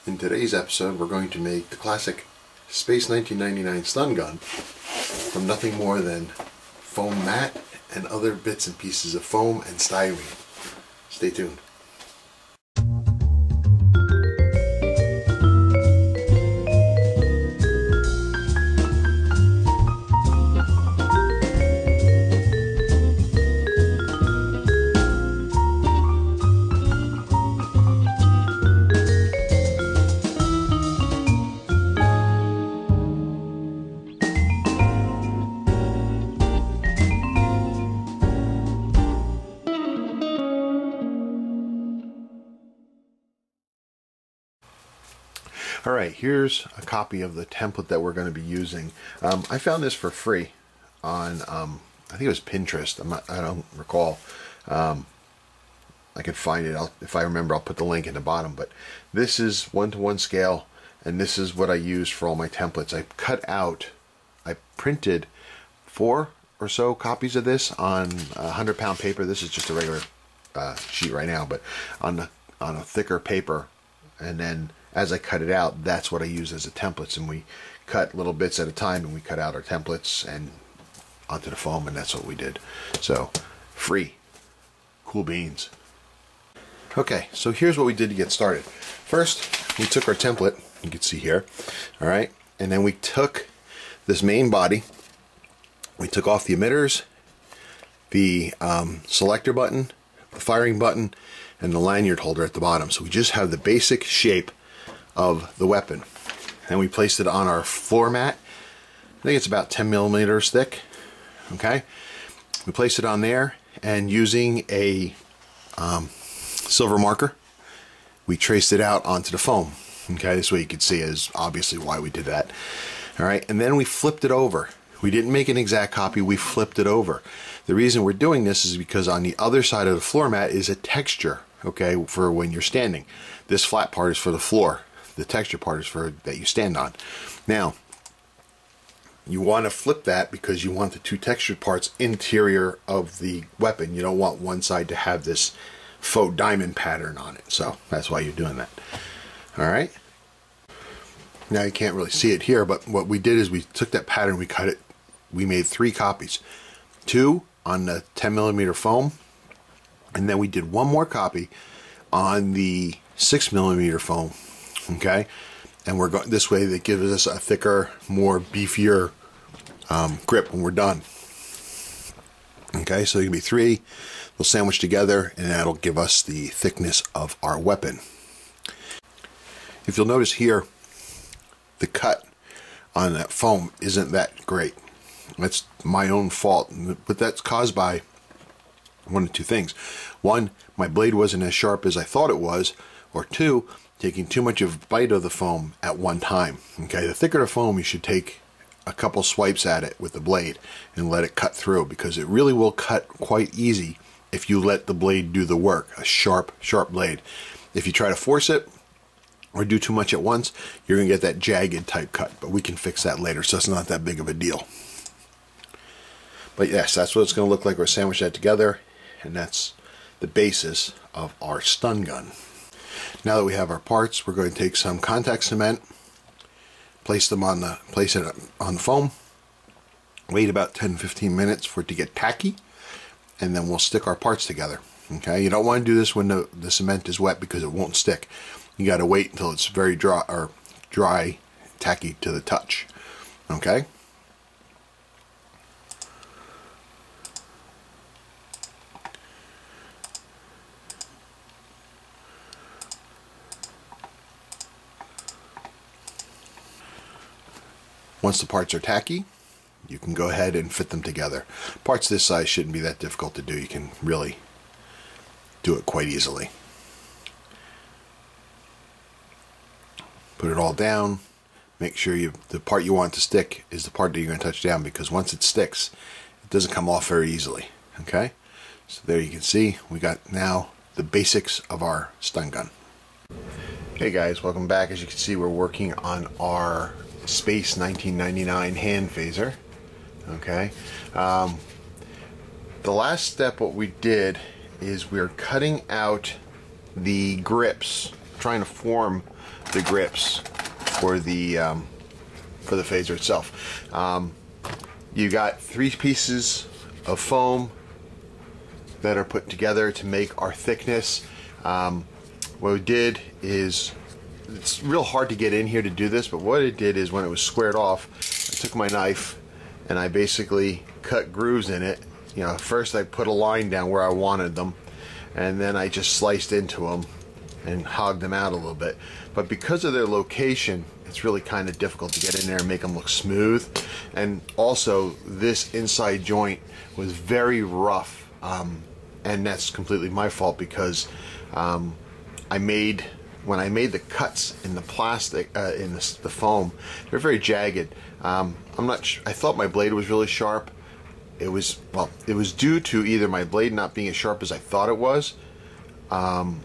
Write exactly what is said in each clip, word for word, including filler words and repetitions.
In today's episode, we're going to make the classic Space nineteen ninety-nine stun gun from nothing more than foam mat and other bits and pieces of foam and styrene. Stay tuned. Alright, here's a copy of the template that we're going to be using. Um, I found this for free on, um, I think it was Pinterest. I'm not, I don't recall. Um, I can find it. I'll, if I remember, I'll put the link in the bottom. But this is one-to-one scale, and this is what I use for all my templates. I cut out, I printed four or so copies of this on a hundred pound paper. This is just a regular uh, sheet right now, but on, the, on a thicker paper. And then as I cut it out, that's what I use as the templates, and we cut little bits at a time, and we cut out our templates and onto the foam, and that's what we did. So free, cool beans. Okay, so here's what we did to get started. First, we took our template, you can see here, all right, and then we took this main body, we took off the emitters, the um, selector button, the firing button, and the lanyard holder at the bottom. So we just have the basic shape of the weapon. And we placed it on our floor mat. I think it's about ten millimeters thick. Okay, we placed it on there, and using a um, silver marker, we traced it out onto the foam. Okay, this way you can see is obviously why we did that. All right, and then we flipped it over. We didn't make an exact copy, we flipped it over. The reason we're doing this is because on the other side of the floor mat is a texture, okay, for when you're standing. This flat part is for the floor. The texture part is for that you stand on. Now, you want to flip that because you want the two textured parts interior of the weapon. You don't want one side to have this faux diamond pattern on it. So that's why you're doing that. All right. Now you can't really see it here, but what we did is we took that pattern, we cut it, we made three copies. Two on the ten millimeter foam, and then we did one more copy on the six millimeter foam. Okay, and we're going this way. That gives us a thicker, more beefier um, grip when we're done. Okay, so it can be three. We'll sandwich together, and that'll give us the thickness of our weapon. If you'll notice here, the cut on that foam isn't that great. That's my own fault, but that's caused by one of two things. One, my blade wasn't as sharp as I thought it was, or two, taking too much of a bite of the foam at one time. Okay, the thicker the foam, you should take a couple swipes at it with the blade and let it cut through, because it really will cut quite easy if you let the blade do the work. A sharp, sharp blade. If you try to force it or do too much at once, you're going to get that jagged type cut, but we can fix that later, so it's not that big of a deal. But yes, that's what it's going to look like. We're sandwiched that together, and that's the basis of our stun gun. Now that we have our parts, we're going to take some contact cement, place them on the place it on the foam, wait about ten to fifteen minutes for it to get tacky, and then we'll stick our parts together. Okay, you don't want to do this when the, the cement is wet because it won't stick. You got to wait until it's very dry or dry, tacky to the touch. Okay. Once the parts are tacky, you can go ahead and fit them together. Parts this size shouldn't be that difficult to do. You can really do it quite easily. Put it all down. Make sure you the part you want to stick is the part that you're going to touch down, because once it sticks, it doesn't come off very easily. Okay? So there you can see we got now the basics of our stun gun. Hey guys, welcome back. As you can see, we're working on our Space nineteen ninety-nine hand phaser. Okay, um, the last step what we did is we're cutting out the grips, trying to form the grips for the um, for the phaser itself. Um, you got three pieces of foam that are put together to make our thickness. Um, what we did is, it's real hard to get in here to do this, but what it did is when it was squared off, I took my knife and I basically cut grooves in it. You know, first I put a line down where I wanted them, and then I just sliced into them and hogged them out a little bit. But because of their location, it's really kind of difficult to get in there and make them look smooth. And also, this inside joint was very rough, um, and that's completely my fault because um, I made when I made the cuts in the plastic, uh, in the, the foam, they're very jagged. Um, I'm not. Sh I thought my blade was really sharp. It was well. It was due to either my blade not being as sharp as I thought it was, um,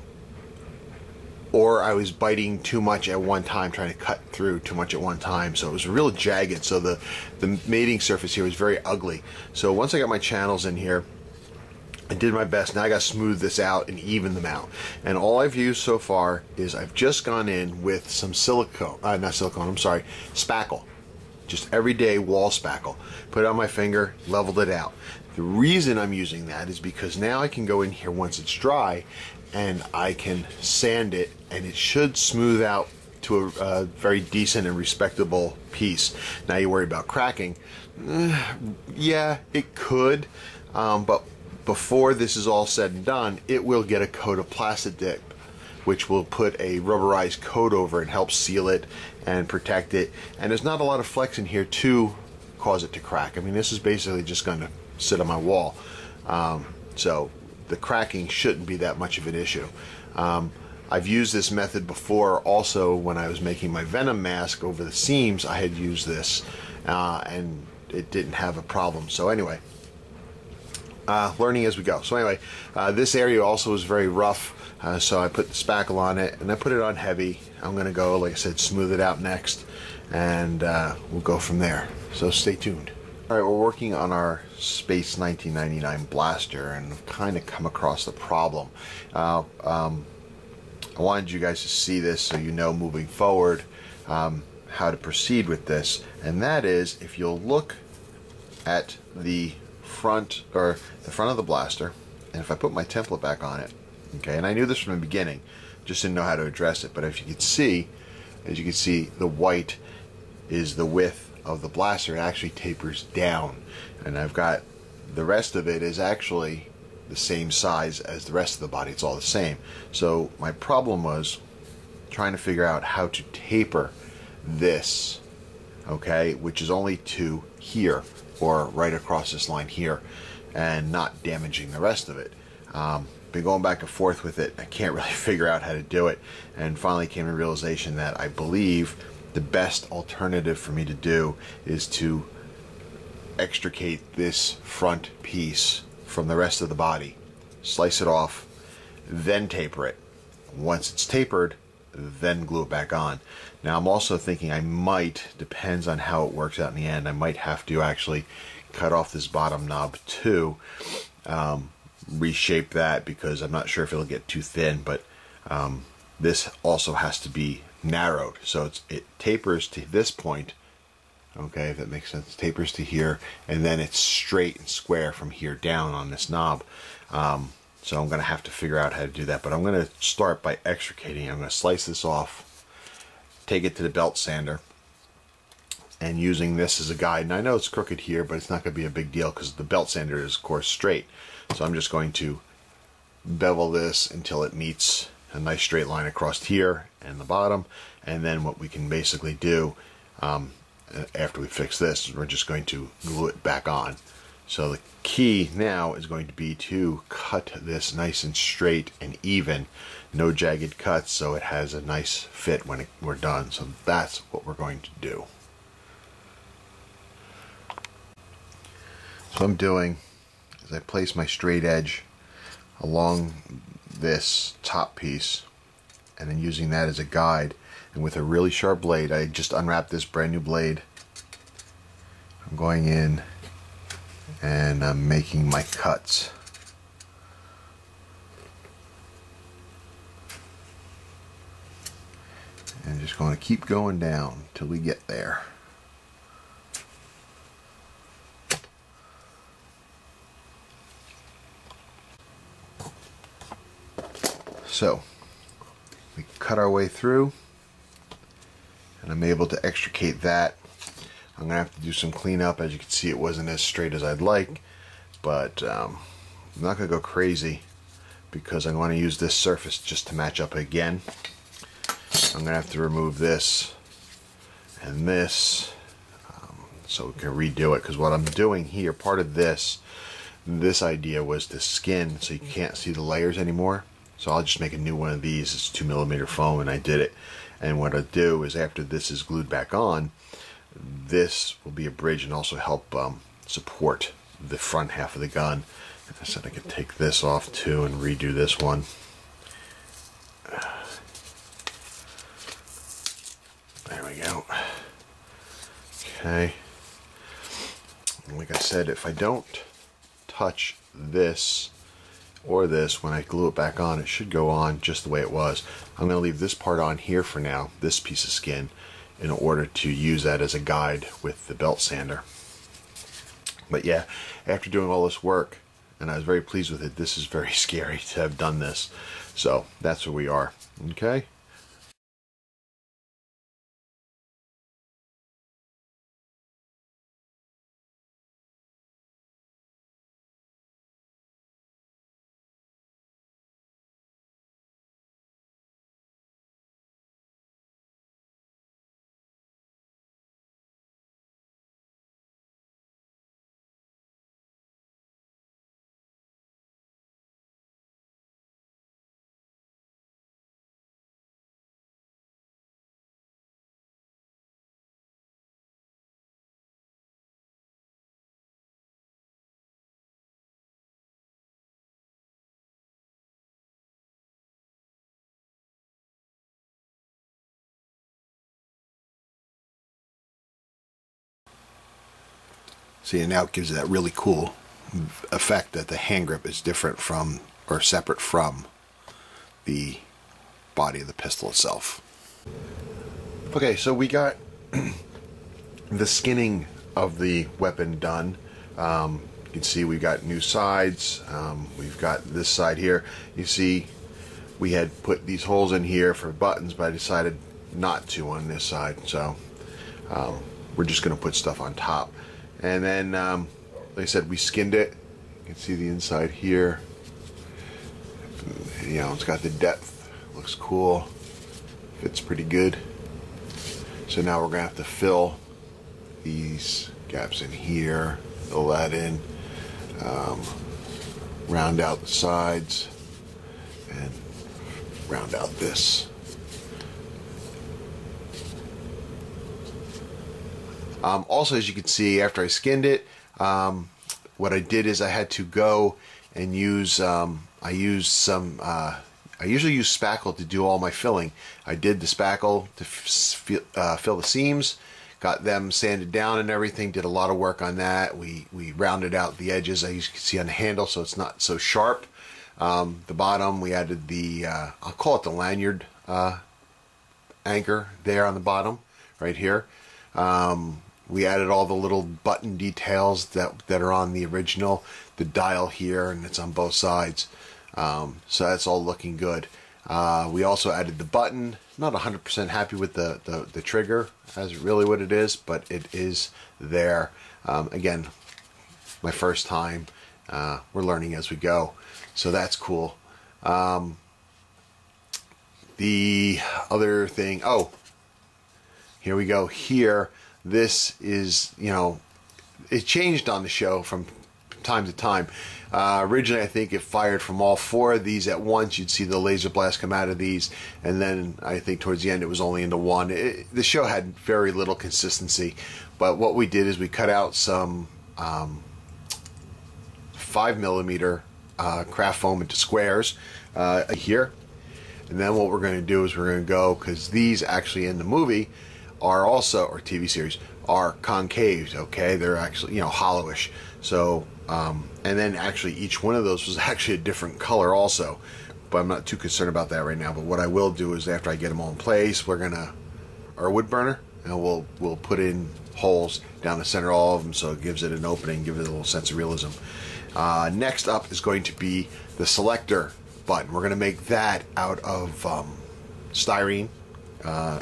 or I was biting too much at one time, trying to cut through too much at one time. So it was real jagged. So the the mating surface here was very ugly. So once I got my channels in here, I did my best. Now I got to smooth this out and even them out. And all I've used so far is I've just gone in with some silicone, uh, not silicone, I'm sorry, spackle. Just everyday wall spackle. Put it on my finger, leveled it out. The reason I'm using that is because now I can go in here once it's dry and I can sand it, and it should smooth out to a, a very decent and respectable piece. Now you worry about cracking. Uh, yeah, it could, um, but before this is all said and done, it will get a coat of plastic dip, which will put a rubberized coat over it and help seal it and protect it. And there's not a lot of flex in here to cause it to crack. I mean, this is basically just going to sit on my wall. Um, so the cracking shouldn't be that much of an issue. Um, I've used this method before also when I was making my Venom mask over the seams. I had used this uh, and it didn't have a problem. So anyway, uh, learning as we go. So anyway, uh, this area also is very rough. Uh, so I put the spackle on it and I put it on heavy. I'm going to go, like I said, smooth it out next, and uh, we'll go from there. So stay tuned. All right, we're working on our Space nineteen ninety-nine blaster, and I've kind of come across the problem. Uh, um, I wanted you guys to see this so you know moving forward um, how to proceed with this. And that is, if you'll look at the front, or the front of the blaster, and if I put my template back on it, okay, and I knew this from the beginning, just didn't know how to address it, but if you can see, as you can see, the white is the width of the blaster. It actually tapers down, and I've got the rest of it is actually the same size as the rest of the body. It's all the same. So my problem was trying to figure out how to taper this, okay, which is only to here, or right across this line here, and not damaging the rest of it. Um, been going back and forth with it. I can't really figure out how to do it, and finally came to the realization that I believe the best alternative for me to do is to extricate this front piece from the rest of the body, slice it off, then taper it. Once it's tapered, then glue it back on. Now I'm also thinking I might, depends on how it works out in the end, I might have to actually cut off this bottom knob too, um, reshape that, because I'm not sure if it'll get too thin, but um, this also has to be narrowed, so it's, it tapers to this point, okay, if that makes sense. It tapers to here, and then it's straight and square from here down on this knob. Um, so I'm going to have to figure out how to do that, but I'm going to start by extricating. I'm going to slice this off, take it to the belt sander, and using this as a guide. And I know it's crooked here, but it's not going to be a big deal because the belt sander is, of course, straight. So I'm just going to bevel this until it meets a nice straight line across here and the bottom, and then what we can basically do um, after we fix this is we're just going to glue it back on. So the key now is going to be to cut this nice and straight and even, no jagged cuts, so it has a nice fit when it, we're done. So that's what we're going to do. So what I'm doing is I place my straight edge along this top piece, and then using that as a guide, and with a really sharp blade, I just unwrapped this brand new blade. I'm going in and I'm making my cuts. And just going to keep going down till we get there. So we cut our way through, and I'm able to extricate that. I'm gonna have to do some cleanup. As you can see, it wasn't as straight as I'd like, but um, I'm not gonna go crazy because I'm going to use this surface just to match up again. I'm gonna have to remove this and this, um, so we can redo it, because what I'm doing here, part of this, this idea was to skin so you can't see the layers anymore. So I'll just make a new one of these. It's two millimeter foam, and I did it. And what I'll do is, after this is glued back on, this will be a bridge and also help um, support the front half of the gun. And I said I could take this off too and redo this one. There we go. Okay. And like I said, if I don't touch this or this, when I glue it back on, it should go on just the way it was. I'm going to leave this part on here for now, this piece of skin, in order to use that as a guide with the belt sander. But yeah, after doing all this work, and I was very pleased with it, this is very scary to have done this. So that's where we are. Okay. See, and now it gives it that really cool effect that the hand grip is different from, or separate from, the body of the pistol itself. Okay, so we got the skinning of the weapon done. Um, you can see we've got new sides. Um, we've got this side here. You see, we had put these holes in here for buttons, but I decided not to on this side. So um, we're just going to put stuff on top. And then, um, like I said, we skinned it. You can see the inside here. You know, it's got the depth. Looks cool. Fits pretty good. So now we're going to have to fill these gaps in here. Fill that in. Um, round out the sides. And round out this. Um, also, as you can see, after I skinned it, um, what I did is I had to go and use, um, I used some, uh, I usually use spackle to do all my filling. I did the spackle to f uh, fill the seams, got them sanded down and everything, did a lot of work on that. We, we rounded out the edges, as you can see on the handle, so it's not so sharp. Um, the bottom, we added the, uh, I'll call it the lanyard uh, anchor there on the bottom, right here. Um, We added all the little button details that, that are on the original, the dial here, and it's on both sides. Um, so that's all looking good. Uh, we also added the button. Not one hundred percent happy with the, the, the trigger as really what it is, but it is there. Um, again, my first time. Uh, we're learning as we go. So that's cool. Um, the other thing, oh, here we go. Here. This is, you know, it changed on the show from time to time. Uh, originally, I think it fired from all four of these at once. You'd see the laser blast come out of these, and then I think towards the end it was only into one. It, the show had very little consistency, but what we did is we cut out some um, five millimeter uh, craft foam into squares uh, here, and then what we're going to do is we're going to go, because these actually in the movie are also, or T V series, are concave, okay? They're actually, you know, hollowish. So, um, and then actually each one of those was actually a different color also. but I'm not too concerned about that right now. But what I will do is after I get them all in place, we're gonna our wood burner, and we'll we'll put in holes down the center of all of them, so it gives it an opening, give it a little sense of realism. Uh, next up is going to be the selector button. We're gonna make that out of um, styrene. Uh,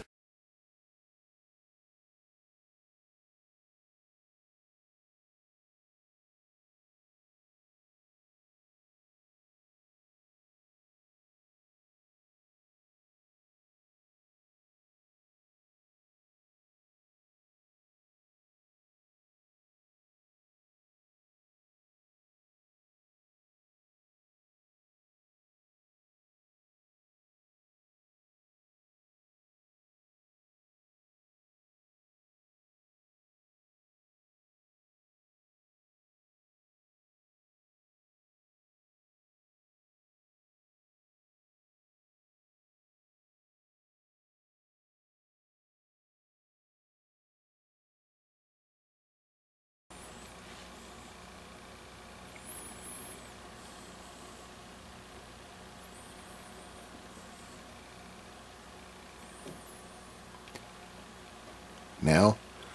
now,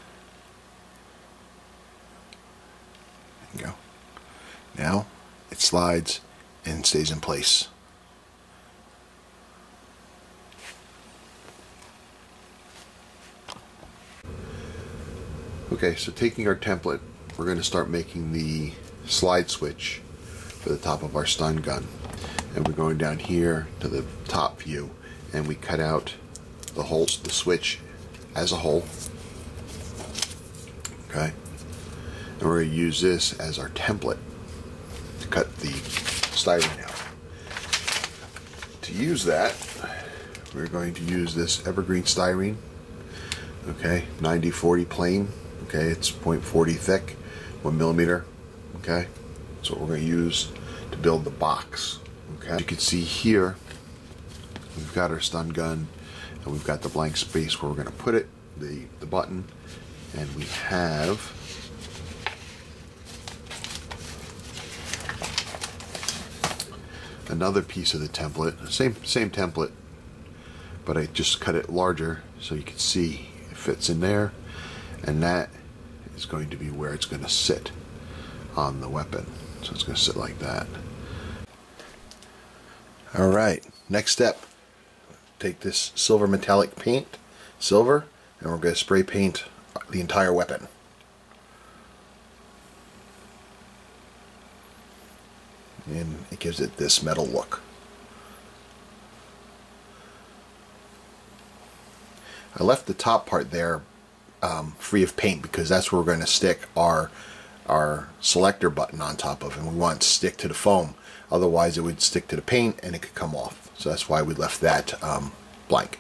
there you go. Now it slides and stays in place. Okay, so taking our template, we're going to start making the slide switch for the top of our stun gun. And we're going down here to the top view, and we cut out the holes, the switch as a whole. Okay, and we're going to use this as our template to cut the styrene out. To use that, we're going to use this evergreen styrene. Okay, ninety forty plain. Okay, it's point four zero thick, one millimeter. Okay, that's what we're going to use to build the box. Okay, as you can see here, we've got our stun gun, and we've got the blank space where we're going to put it, the the button, and we have another piece of the template, same same template, but I just cut it larger so you can see it fits in there, and that is going to be where it's going to sit on the weapon. So it's going to sit like that. All right, next step, take this silver metallic paint, silver, and we're going to spray paint the entire weapon. And it gives it this metal look. I left the top part there um, free of paint because that's where we're going to stick our our selector button on top of, and we want it to stick to the foam. Otherwise it would stick to the paint and it could come off. So that's why we left that um, blank.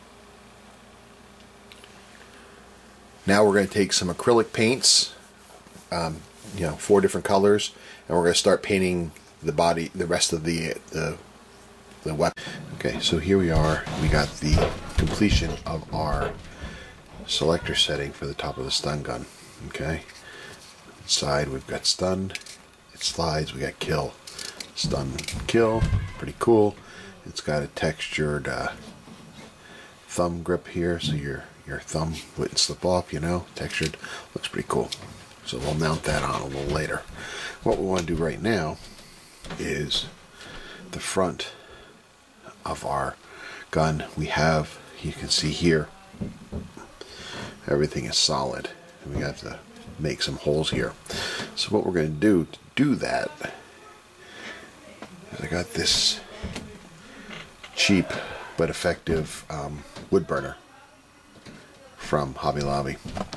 Now we're going to take some acrylic paints, um, you know, four different colors, and we're going to start painting the body, the rest of the the the weapon. Okay, so here we are. We got the completion of our selector setting for the top of the stun gun. Okay, inside we've got stun. It slides. We got kill, stun, kill. Pretty cool. It's got a textured uh, thumb grip here, so your your thumb wouldn't slip off. You know, textured. Looks pretty cool. So we'll mount that on a little later. What we want to do right now is the front of our gun. We have, you can see here, everything is solid, and we have to make some holes here. So what we're going to do to do that is I got this cheap but effective um, wood burner from Hobby Lobby,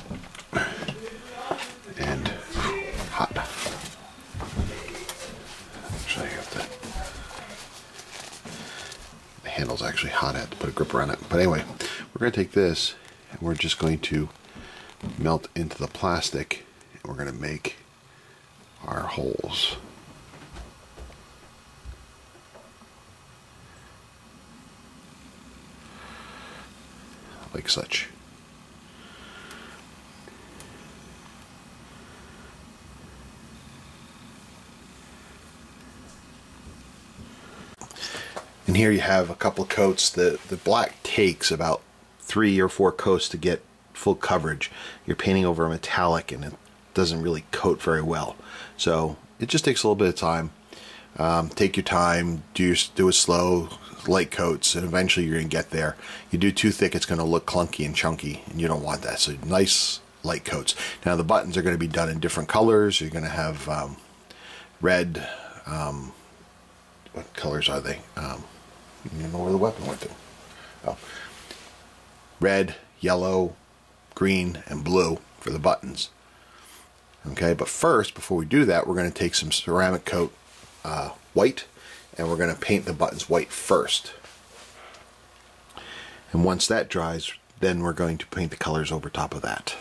and hot. Actually, I have to. The handle's actually hot. I have to put a gripper on it. But anyway, we're going to take this and we're just going to melt into the plastic, and we're going to make our holes. Like such. And here you have a couple of coats. The, the black takes about three or four coats to get full coverage. You're painting over a metallic and it doesn't really coat very well. So it just takes a little bit of time. Um, take your time, do, your, do it slow, light coats, and eventually you're going to get there. You do too thick, it's going to look clunky and chunky, and you don't want that. So nice light coats. Now the buttons are going to be done in different colors. You're going to have um, red, um, what colors are they? Um, you know where the weapon went to. Oh. Red, yellow, green, and blue for the buttons. Okay, but first, before we do that, we're going to take some ceramic coat uh, white, and we're going to paint the buttons white first. And once that dries, then we're going to paint the colors over top of that.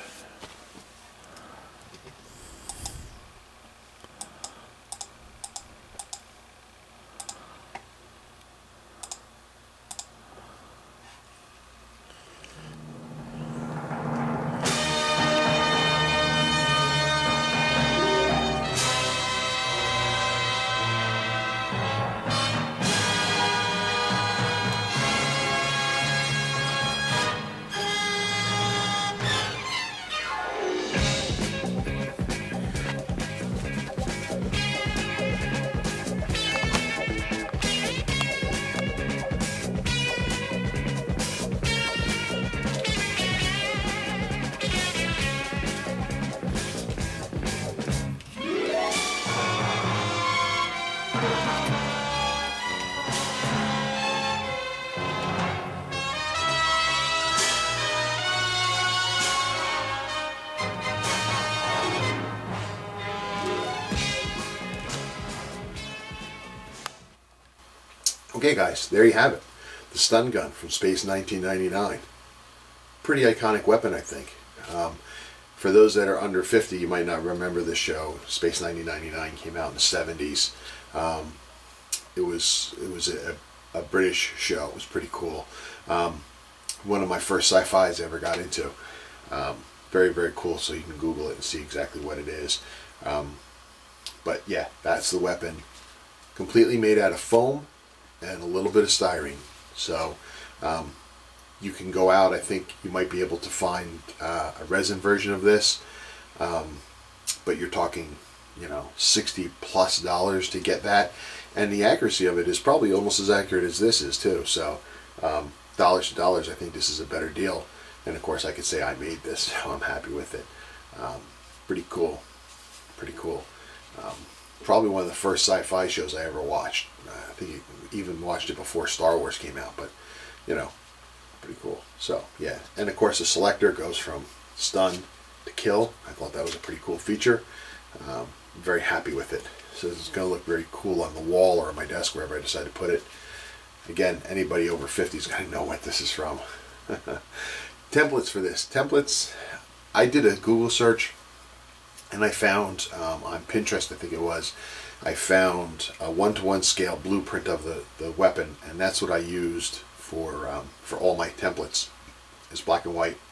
Okay guys, there you have it. The stun gun from Space nineteen ninety-nine. Pretty iconic weapon, I think. Um, for those that are under fifty, you might not remember this show. Space nineteen ninety-nine came out in the seventies. Um, it was it was a, a British show. It was pretty cool. Um, one of my first sci-fis I ever got into. Um, very, very cool, so you can Google it and see exactly what it is. Um, but yeah, that's the weapon. Completely made out of foam and a little bit of styrene. So um, you can go out, I think you might be able to find uh, a resin version of this, um, but you're talking, you know, sixty plus dollars to get that, and the accuracy of it is probably almost as accurate as this is too. So um, dollars to dollars, I think this is a better deal. And of course I could say I made this, so I'm happy with it. Um, pretty cool, pretty cool. Um, probably one of the first sci-fi shows I ever watched. Uh, I think even watched it before Star Wars came out, but you know, pretty cool. So yeah, and of course the selector goes from stun to kill. I thought that was a pretty cool feature. Um, I'm very happy with it. So it's going to look very cool on the wall or on my desk, wherever I decide to put it. Again, anybody over fifty is going to know what this is from. Templates for this. Templates, I did a Google search and I found um, on Pinterest, I think it was, I found a one-to-one scale blueprint of the, the weapon, and that's what I used for um, for all my templates, is black and white.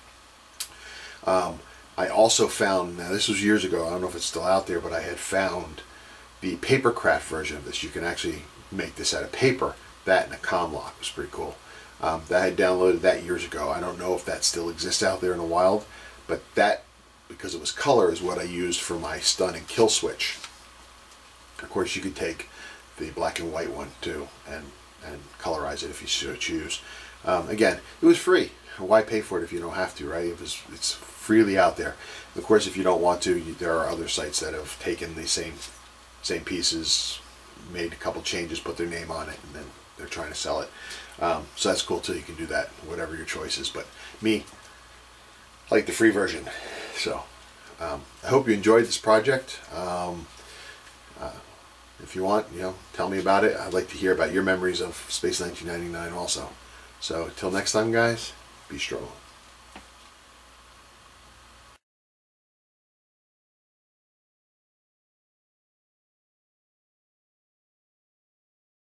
Um, I also found, now this was years ago, I don't know if it's still out there, but I had found the paper craft version of this. You can actually make this out of paper, that and a comm lock. It was pretty cool. Um, that I had downloaded that years ago. I don't know if that still exists out there in the wild, but that, because it was color, is what I used for my stun and kill switch. Of course, you could take the black and white one too and and colorize it if you so choose. Um, again, it was free. Why pay for it if you don't have to, right? It was, it's freely out there. Of course, if you don't want to, you, there are other sites that have taken the same same pieces, made a couple changes, put their name on it, and then they're trying to sell it. Um, so that's cool too. You can do that, whatever your choice is. But me, I like the free version. So um, I hope you enjoyed this project. Um, uh, if you want, you know, tell me about it. I'd like to hear about your memories of Space nineteen ninety-nine also. So till next time, guys, be strong.